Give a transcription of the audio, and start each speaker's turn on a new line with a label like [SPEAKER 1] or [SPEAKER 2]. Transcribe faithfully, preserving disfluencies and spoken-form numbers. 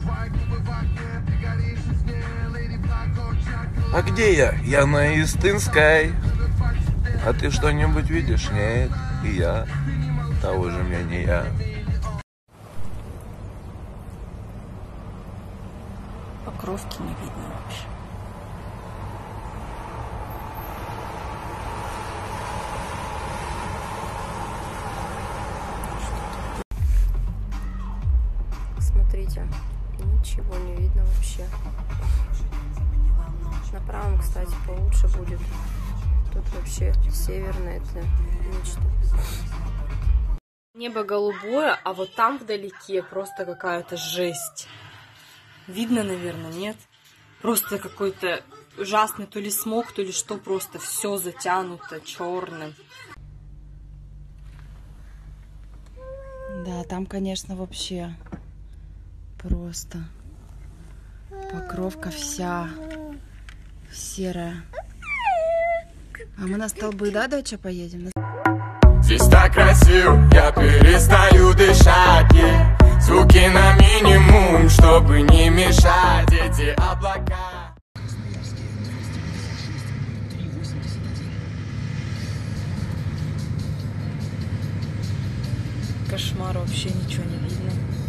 [SPEAKER 1] А где я? Я на Истинской. А ты что-нибудь видишь? Нет, и я того же мнения.
[SPEAKER 2] Покровки не видно вообще. Смотрите, ничего не видно вообще. На правом, кстати, получше будет. Тут вообще северное, это нечто. Небо голубое, а вот там вдалеке просто какая-то жесть. Видно, наверное, нет? Просто какой-то ужасный то ли смог, то ли что, просто все затянуто черным.
[SPEAKER 3] Да, там, конечно, вообще просто покровка вся серая. А мы на столбы, да, доча, поедем?
[SPEAKER 4] Здесь так красиво, я перестаю дышать, yeah. Звуки на минимум, чтобы не мешать эти облака.
[SPEAKER 3] Кошмар, вообще ничего не видно.